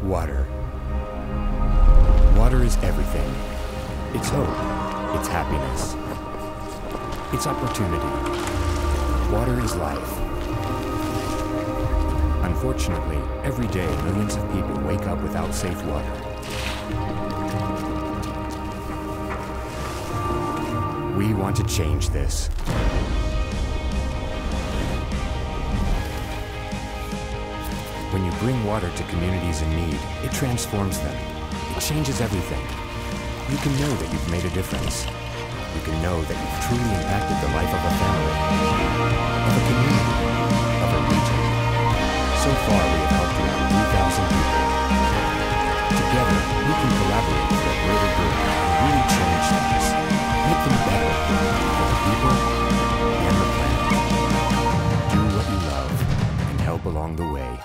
Water. Water is everything. It's hope. It's happiness. It's opportunity. Water is life. Unfortunately, every day millions of people wake up without safe water. We want to change this. When you bring water to communities in need, it transforms them. It changes everything. You can know that you've made a difference. You can know that you've truly impacted the life of a family, of a community, of a region. So far, we have helped around 3,000 people. Together, we can collaborate for a greater good and really change things. Make them better for the people and the planet. Do what you love and help along the way.